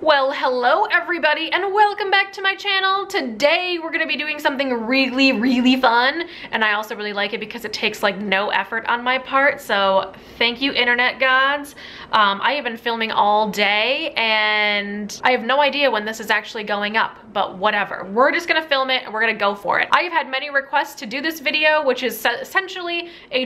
Well, hello everybody and welcome back to my channel. Today we're gonna be doing something really fun, and I also really like it because it takes like no effort on my part, so thank you internet gods. I have been filming all day and I have no idea when this is actually going up, but whatever. We're just gonna film it and we're gonna go for it. I have had many requests to do this video, which is essentially a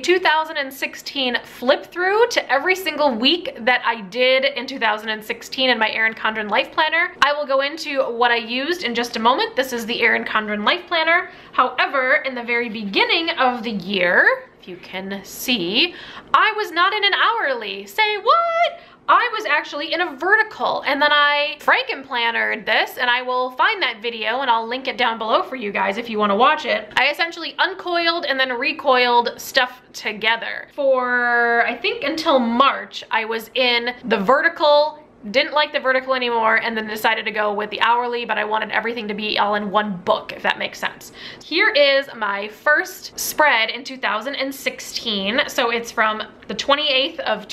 2016 flip through to every single week that I did in 2016 in my Erin Condren Life Planner. I will go into what I used in just a moment. This is the Erin Condren Life Planner. However, in the very beginning of the year, if you can see, I was not in an hourly. Say what? I was actually in a vertical, and then I Franken plannered this, and I will find that video and I'll link it down below for you guys if you want to watch it. I essentially uncoiled and then recoiled stuff together. For I think until March, I was in the vertical, didn't like the vertical anymore, and then decided to go with the hourly, but I wanted everything to be all in one book, if that makes sense. Here is my first spread in 2016. So it's from the 28th of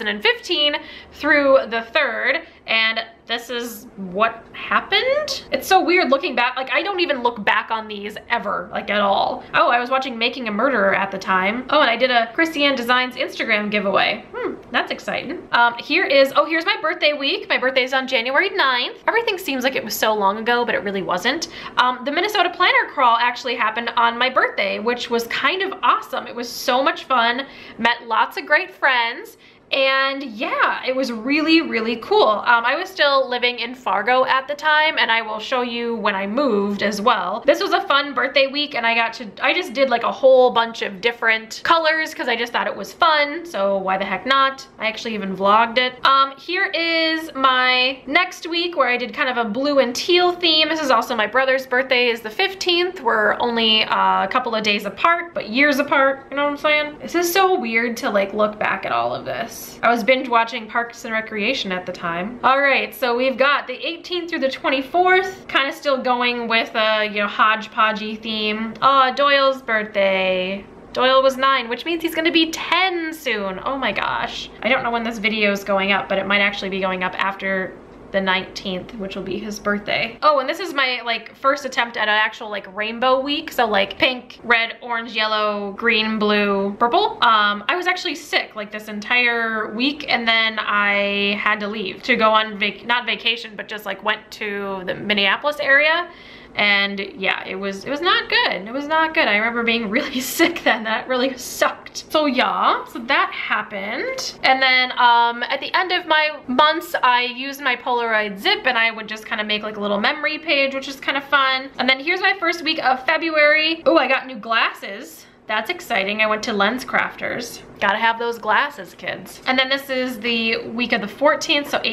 2015 through the 3rd, and this is what happened. It's so weird looking back. Like, I don't even look back on these ever, like at all. Oh, I was watching Making a Murderer at the time. Oh, and I did a Christiane Designs Instagram giveaway. That's exciting. Here's my birthday week. My birthday's on January 9th. Everything seems like it was so long ago, but it really wasn't. The Minnesota Planner Crawl actually happened on my birthday, which was kind of awesome. It was so much fun. Met lots of great friends. And yeah, it was really cool. I was still living in Fargo at the time, and I will show you when I moved as well. This was a fun birthday week, and I just did like a whole bunch of different colors because I just thought it was fun, so why the heck not? I actually even vlogged it. Here is my next week where I did kind of a blue and teal theme. This is also my brother's birthday is the 15th. We're only a couple of days apart, but years apart, you know what I'm saying? This is so weird to like look back at all of this. I was binge watching Parks and Recreation at the time. All right, so we've got the 18th through the 24th, kind of still going with a, you know, hodgepodgey theme. Oh, Doyle's birthday. Doyle was 9, which means he's gonna be 10 soon. Oh my gosh. I don't know when this video is going up, but it might actually be going up after the 19th, which will be his birthday. Oh, and this is my like first attempt at an actual like rainbow week. So like pink, red, orange, yellow, green, blue, purple. I was actually sick like this entire week, and then I had to leave to go on not vacation, but just like went to the Minneapolis area. And yeah, it was not good. It was not good. I remember being really sick then. That really sucked. So yeah, so that happened. And then at the end of my months, I used my Polaroid zip, and I would just kind of make like a little memory page, which is kind of fun. And then here's my first week of February. Oh, I got new glasses. That's exciting. I went to Lens Crafters. Gotta have those glasses, kids. And then this is the week of the 14th, so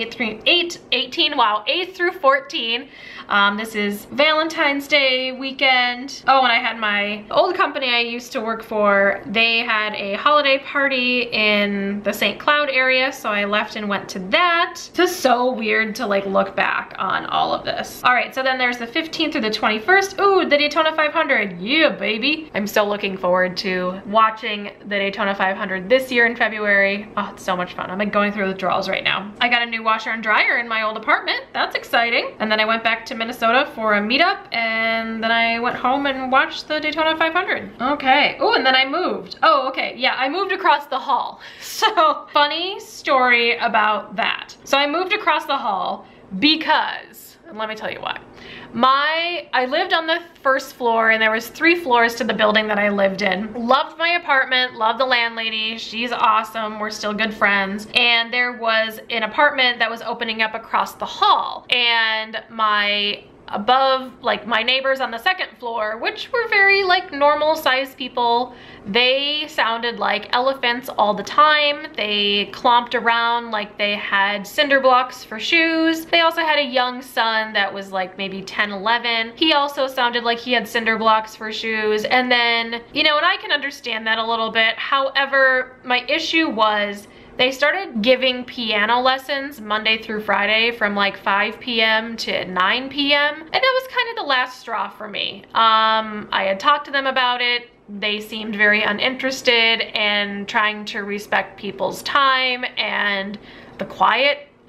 8th through 14. This is Valentine's Day weekend. Oh, and I had my old company I used to work for. They had a holiday party in the St. Cloud area, so I left and went to that. It's just so weird to like look back on all of this. All right, so then there's the 15th through the 21st. Ooh, the Daytona 500. Yeah, baby. I'm so looking forward to watching the Daytona 500 this year in February. Oh, it's so much fun. I'm like going through the drawers right now. I got a new washer and dryer in my old apartment. That's exciting. And then I went back to Minnesota for a meetup, and then I went home and watched the Daytona 500. Okay. Oh, and then I moved. Oh, okay. Yeah, I moved across the hall. So funny story about that. So I moved across the hall because, and let me tell you why. I lived on the first floor, and there was 3 floors to the building that I lived in. Loved my apartment, loved the landlady. She's awesome. We're still good friends. And there was an apartment that was opening up across the hall, and above, like my neighbors on the 2nd floor, which were very like normal sized people, they sounded like elephants all the time. They clomped around like they had cinder blocks for shoes. They also had a young son that was like maybe 10, 11. He also sounded like he had cinder blocks for shoes. And then, you know, and I can understand that a little bit. However, my issue was they started giving piano lessons Monday through Friday from like 5 p.m. to 9 p.m. And that was kind of the last straw for me. I had talked to them about it. They seemed very uninterested and trying to respect people's time and the quiet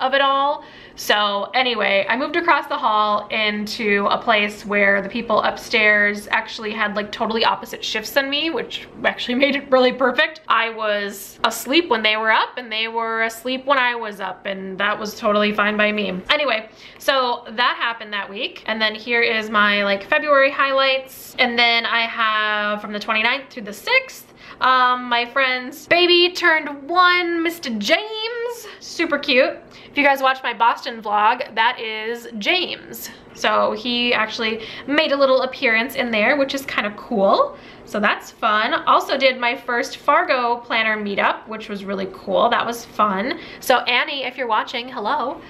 of it all. So anyway, I moved across the hall into a place where the people upstairs actually had like totally opposite shifts than me, which actually made it really perfect. I was asleep when they were up and they were asleep when I was up, and that was totally fine by me. Anyway, so that happened that week. And then here is my like February highlights. And then I have from the 29th through the 6th, my friend's baby turned 1, Mr. James, super cute. If you guys watch my Boston vlog, that is James. So he actually made a little appearance in there, which is kind of cool. So that's fun. Also did my first Fargo planner meetup, which was really cool. That was fun. So Annie, if you're watching, hello.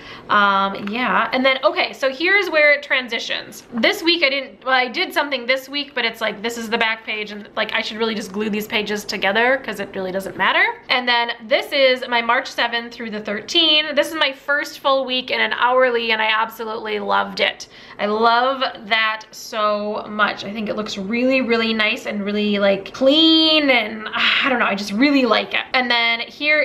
Yeah, and then, okay, so here's where it transitions. This week I did something this week, but it's like, this is the back page, and like I should really just glue these pages together because it really doesn't matter. And then this is my March 7th through the 13th. This is my first full week in an hourly, and I absolutely loved it. I love that so much. I think it looks really, really nice and really like clean, and I don't know, I just really like it. And then here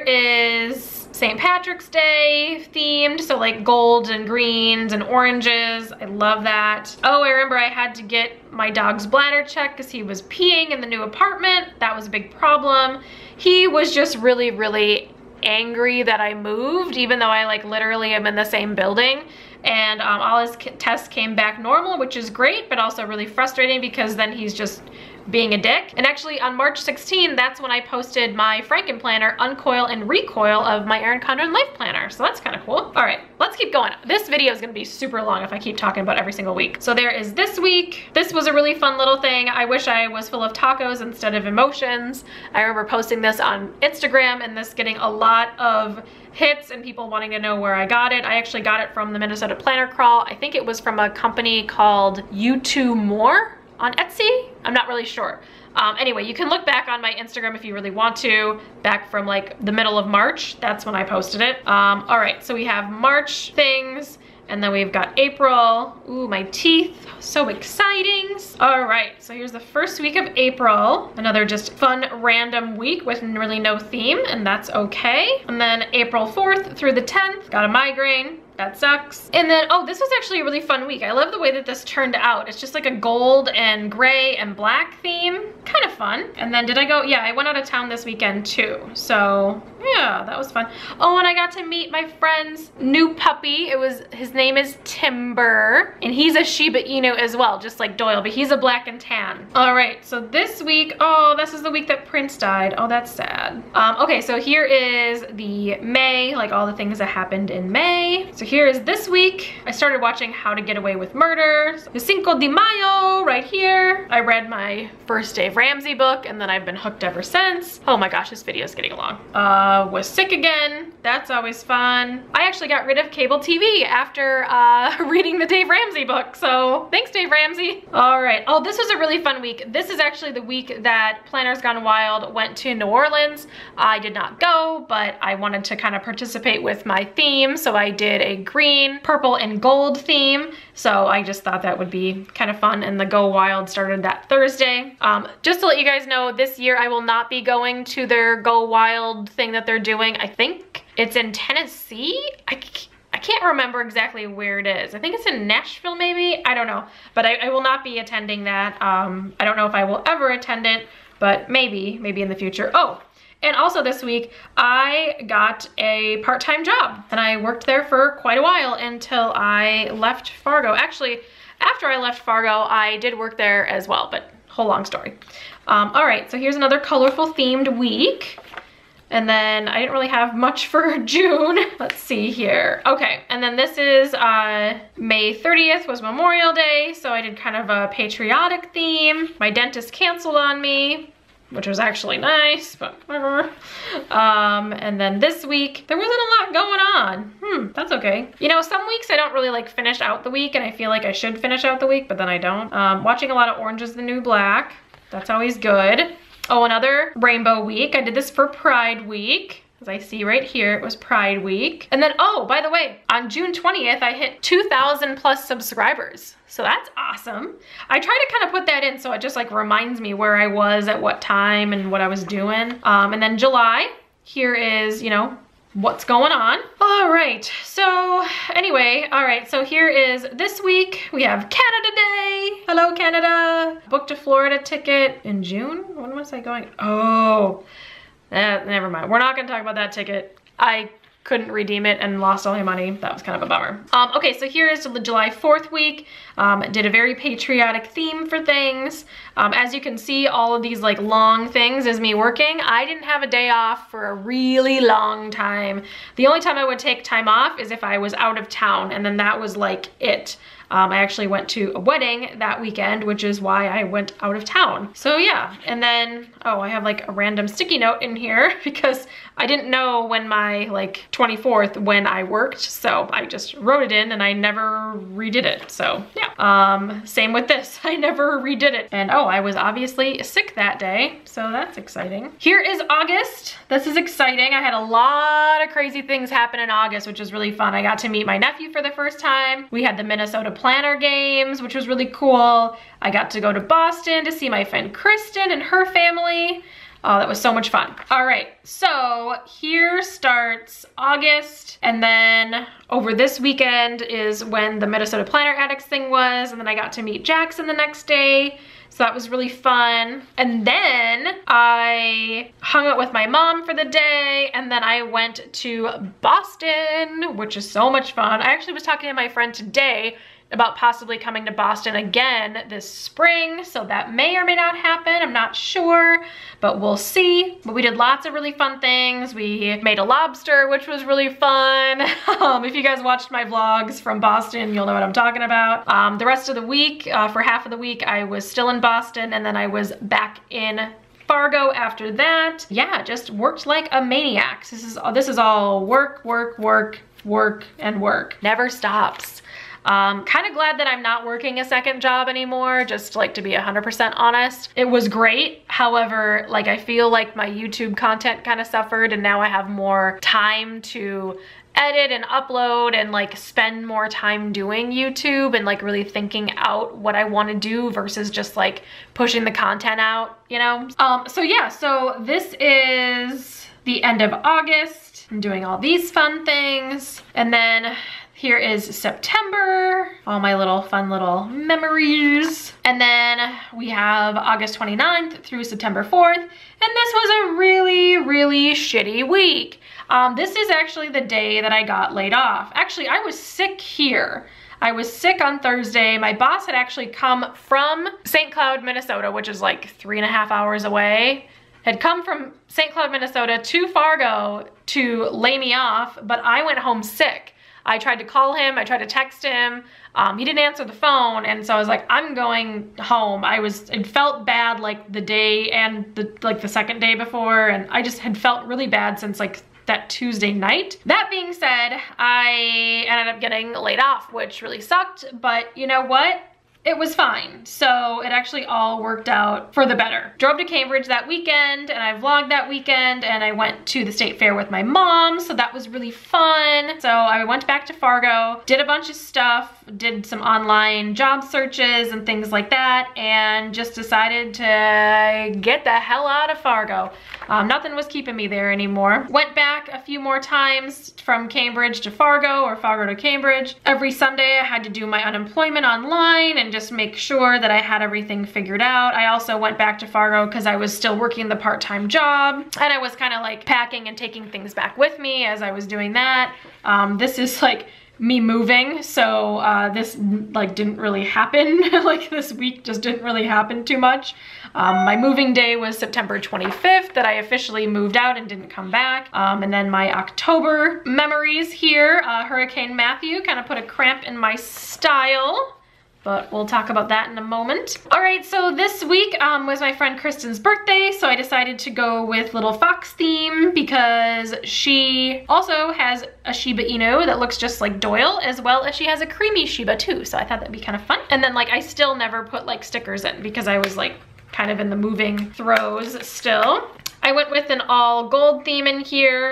is St. Patrick's Day themed, so like golds and greens and oranges. I love that. Oh, I remember I had to get my dog's bladder checked because he was peeing in the new apartment. That was a big problem. He was just really, really angry that I moved, even though I like literally am in the same building. And all his tests came back normal, which is great, but also really frustrating because then he's just being a dick. And actually on March 16, that's when I posted my Franken planner, uncoil and recoil of my Erin Condren life planner. So that's kind of cool. All right, let's keep going. This video is gonna be super long if I keep talking about every single week. So there is this week. This was a really fun little thing. I wish I was full of tacos instead of emotions. I remember posting this on Instagram and this getting a lot of hits and people wanting to know where I got it. I actually got it from the Minnesota Planner Crawl. I think it was from a company called You2 More on Etsy. I'm not really sure. Anyway, you can look back on my Instagram if you really want to, back from like the middle of March. That's when I posted it. All right, so we have March things, and then we've got April. Ooh, my teeth, so exciting. All right, so here's the first week of April. Another just fun random week with really no theme, and that's okay. And then April 4th through the 10th, got a migraine. That sucks. And then, oh, this was actually a really fun week. I love the way that this turned out. It's just like a gold and gray and black theme. Kind of fun. And then did I go? Yeah, I went out of town this weekend too. So yeah, that was fun. Oh, and I got to meet my friend's new puppy. His name is Timber, and he's a Shiba Inu as well, just like Doyle, but he's a black and tan. All right, so this week, oh, this is the week that Prince died. Oh, that's sad. Okay, so here is the May, like all the things that happened in May. So here is this week. I started watching How to Get Away with Murder. The Cinco de Mayo right here. I read my first Dave Ramsey book, and then I've been hooked ever since. Oh my gosh, this video is getting long. Was sick again. That's always fun. I actually got rid of cable TV after reading the Dave Ramsey book, so thanks, Dave Ramsey. All right. Oh, this was a really fun week. This is actually the week that Planners Gone Wild went to New Orleans. I did not go, but I wanted to kind of participate with my theme, so I did a green, purple, and gold theme. So I just thought that would be kind of fun, and the Go Wild started that Thursday. Just to let you guys know, this year I will not be going to their Go Wild thing that they're doing. I think it's in Tennessee. I can't remember exactly where it is. I think it's in Nashville maybe, I don't know. But I will not be attending that. I don't know if I will ever attend it, but maybe in the future. Oh, and also this week, I got a part-time job, and I worked there for quite a while until I left Fargo. Actually, after I left Fargo, I did work there as well, but whole long story. All right, so here's another colorful themed week. And then I didn't really have much for June. Let's see here. Okay, and then this is May 30th was Memorial Day, so I did kind of a patriotic theme. My dentist canceled on me, which was actually nice, but whatever. And then this week, there wasn't a lot going on. That's okay. You know, some weeks I don't really like finish out the week, and I feel like I should finish out the week, but then I don't. Watching a lot of Orange is the New Black. That's always good. Oh, another rainbow week. I did this for Pride Week. As I see right here, it was Pride Week. And then, oh, by the way, on June 20th, I hit 2,000 plus subscribers. So that's awesome. I try to kind of put that in so it just like reminds me where I was at what time and what I was doing. And then July, here is, you know, what's going on. All right, so anyway, all right, so here is this week. We have Canada Day. Hello, Canada. Booked a Florida ticket in June. When was I going? Oh, never mind. We're not gonna talk about that ticket. I couldn't redeem it and lost all my money. That was kind of a bummer. Okay, so here is the July 4th week. Did a very patriotic theme for things. As you can see, all of these like long things is me working. I didn't have a day off for a really long time. The only time I would take time off is if I was out of town, and then that was like it. I actually went to a wedding that weekend, which is why I went out of town. So yeah, and then, oh, I have like a random sticky note in here because I didn't know when my like 24th when I worked, so I just wrote it in and I never redid it. So yeah, same with this. I never redid it. And oh, I was obviously sick that day, so that's exciting. Here is August. This is exciting. I had a lot of crazy things happen in August, which was really fun. I got to meet my nephew for the first time. We had the Minnesota Planner Games, which was really cool. I got to go to Boston to see my friend Kristen and her family. Oh, that was so much fun. All right, so here starts August, and then over this weekend is when the Minnesota Planner Addicts thing was, and then I got to meet Jackson the next day. So that was really fun. And then I hung out with my mom for the day, and then I went to Boston, which is so much fun. I actually was talking to my friend today about possibly coming to Boston again this spring, so that may or may not happen. I'm not sure, but we'll see. But we did lots of really fun things. We made a lobster, which was really fun. If you guys watched my vlogs from Boston, you'll know what I'm talking about. The rest of the week, for half of the week, I was still in Boston, and then I was back in Fargo after that. Yeah, just worked like a maniac. This is all work, work, work, work, and work. Never stops. Kind of glad that I'm not working a second job anymore, just like to be 100% honest. It was great. However, like I feel like my YouTube content kind of suffered, and now I have more time to edit and upload and like spend more time doing YouTube and like really thinking out what I want to do versus just like pushing the content out, you know? So yeah, so this is the end of August. I'm doing all these fun things, and then here is September, all my little fun little memories. And then we have August 29th through September 4th. And this was a really, really shitty week. This is actually the day that I got laid off. Actually, I was sick here. I was sick on Thursday. My boss had actually come from St. Cloud, Minnesota, which is like 3.5 hours away. Had come from St. Cloud, Minnesota to Fargo to lay me off, but I went home sick. I tried to call him, I tried to text him, he didn't answer the phone, and so I was like, I'm going home. It felt bad like the day and the second day before, and I just had felt really bad since like that Tuesday night. That being said, I ended up getting laid off, which really sucked, but you know what? It was fine. So it actually all worked out for the better. Drove to Cambridge that weekend, and I vlogged that weekend, and I went to the state fair with my mom, so that was really fun. So I went back to Fargo, did a bunch of stuff, did some online job searches and things like that, and just decided to get the hell out of Fargo. Nothing was keeping me there anymore. Went back a few more times from Cambridge to Fargo or Fargo to Cambridge. Every Sunday I had to do my unemployment online and just make sure that I had everything figured out. I also went back to Fargo because I was still working the part-time job, and I was kind of like packing and taking things back with me as I was doing that. This is like me moving, so this like didn't really happen. Like this week just didn't really happen too much. My moving day was September 25th that I officially moved out and didn't come back. And then my October memories here, Hurricane Matthew kind of put a cramp in my style, but we'll talk about that in a moment. All right, so this week was my friend Kristen's birthday, so I decided to go with little fox theme because she also has a Shiba Inu that looks just like Doyle, as well as she has a creamy Shiba too, so I thought that'd be kind of fun. And then like I still never put like stickers in because I was like kind of in the moving throes still. I went with an all gold theme in here.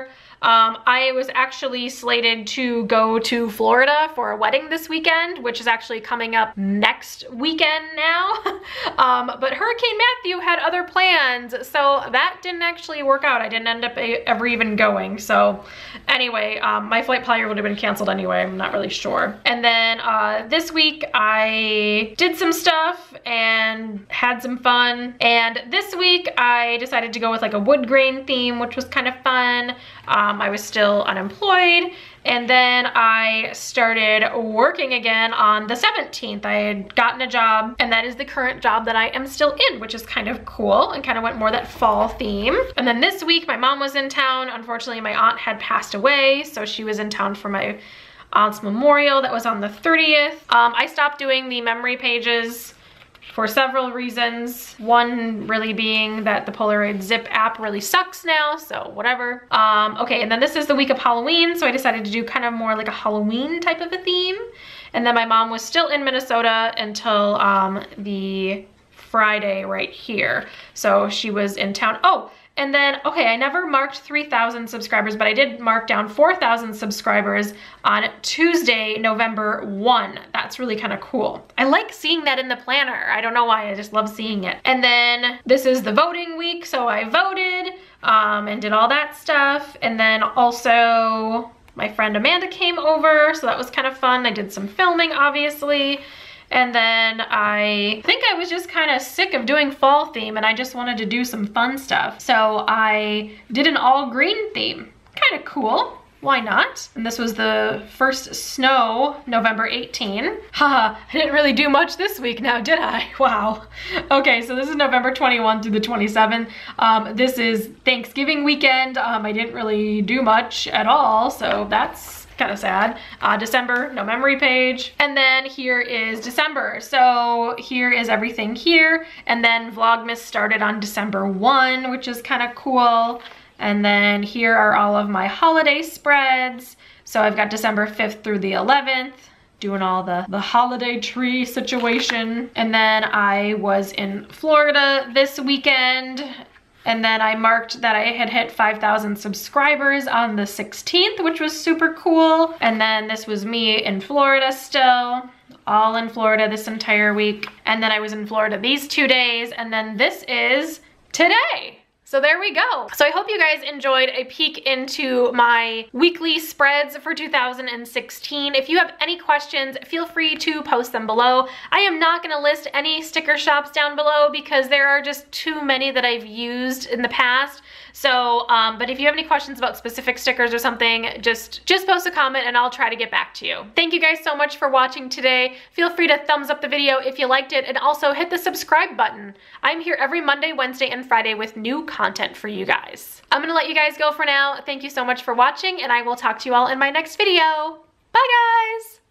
I was actually slated to go to Florida for a wedding this weekend, which is actually coming up next weekend now. But Hurricane Matthew had other plans, so that didn't actually work out. I didn't end up ever even going. So anyway, my flight probably would have been canceled anyway. I'm not really sure. And then this week I did some stuff and had some fun. And this week I decided to go with like a wood grain theme, which was kind of fun. I was still unemployed, and then I started working again on the 17th. I had gotten a job, and that is the current job that I am still in, which is kind of cool and kind of went more that fall theme. And then this week my mom was in town. Unfortunately, my aunt had passed away, so she was in town for my aunt's memorial. That was on the 30th. I stopped doing the memory pages for several reasons. One really being that the Polaroid Zip app really sucks now, so whatever. Okay, and then this is the week of Halloween, so I decided to do kind of more like a Halloween type of a theme. And then my mom was still in Minnesota until the Friday right here. So she was in town. Oh, and then, okay, I never marked 3,000 subscribers, but I did mark down 4,000 subscribers on Tuesday, November 1. That's really kind of cool. I like seeing that in the planner. I don't know why, I just love seeing it. And then this is the voting week, so I voted and did all that stuff. And then also my friend Amanda came over, so that was kind of fun. I did some filming, obviously. And then I think I was just kind of sick of doing fall theme, and I just wanted to do some fun stuff. So I did an all green theme. Kind of cool. Why not? And this was the first snow, November 18. Haha, I didn't really do much this week now, did I? Wow. Okay, so this is November 21 through the 27th. This is Thanksgiving weekend. I didn't really do much at all, so that's kind of sad. December, no memory page. And then here is December. So here is everything here. And then Vlogmas started on December 1, which is kind of cool. And then here are all of my holiday spreads. So I've got December 5th through the 11th, doing all the holiday tree situation. And then I was in Florida this weekend. And then I marked that I had hit 5,000 subscribers on the 16th, which was super cool. And then this was me in Florida still, all in Florida this entire week. And then I was in Florida these 2 days, and then this is today. So there we go. So I hope you guys enjoyed a peek into my weekly spreads for 2016. If you have any questions, feel free to post them below. I am not gonna list any sticker shops down below because there are just too many that I've used in the past. So, but if you have any questions about specific stickers or something, just post a comment and I'll try to get back to you. Thank you guys so much for watching today. Feel free to thumbs up the video if you liked it, and also hit the subscribe button. I'm here every Monday, Wednesday, and Friday with new content for you guys. I'm gonna let you guys go for now. Thank you so much for watching, and I will talk to you all in my next video. Bye guys!